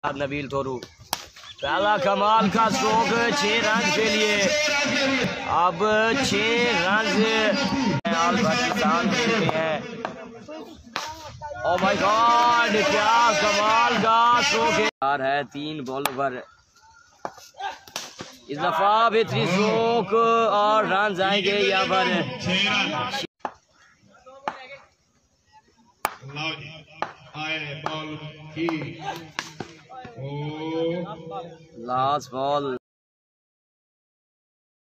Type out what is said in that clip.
नबील तोरू पहला कमाल का स्ट्रोक 6 रन के लिए। अब 6 रन पाकिस्तान के लिए है। ओ माय गॉड, क्या कमाल का स्ट्रोक है। 3 बॉल पर इस दफा बेहतरीन स्ट्रोक और रन आएंगे यहाँ पर। Last ball